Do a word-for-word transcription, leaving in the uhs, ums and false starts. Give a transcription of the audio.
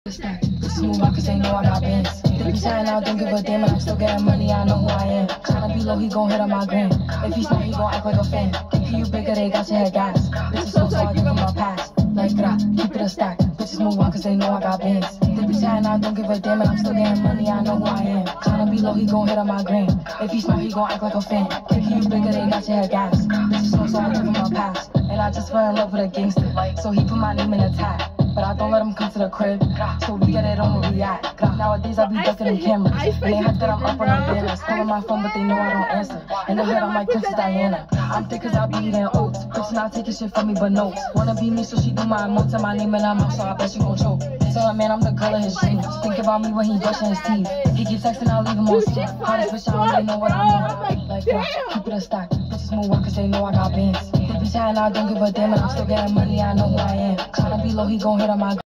Stack. Bitches move on cause they know I got bands. They be chatting out, don't give a damn, and I'm still getting money, I know who I am. Tryna be low, he gon' hit on my gram. If he's not, he gon' act like a fan. Thinking you bigger, they got your head gas. Bitches so tall, I give him a pass. Like that, keep it a stack. Bitches move on cause they know I got bands. They be chatting out, don't give a damn, and I'm still getting money, I know who I am. Tryna be low, he gon' hit on my gram. If he's not, he gon' act like a fan. Thinking you bigger, they got your head gas. Bitches so tall, I give him a pass. And I just fell in love with a gangster, so he put my name in a tag. But I don't let him come to the crib, so we get it on where we at. Nowadays I be ducking them cameras, and they hype that I'm up on them banners. Calling my phone, but they know I don't answer. In the hood I'm like Princess Diana. I'm thick cause I be eating oats. Bitch not taking shit from me but notes. Wanna be me, so she do my emotes and my name in her mouth, so I bet she gon' choke. Tell her man I'm the girl of his dreams. Think about me when he brushing his teeth. He keep texting, I'll leave him on scene. Hottest bitch, I don't really know what I'm on. Like that, keep it a stack. Bitches move on cause they know I got bands. They be chatting, I don't give a damn, and I'm still getting money, I know who I am. Tryna be low, he gon' hit on my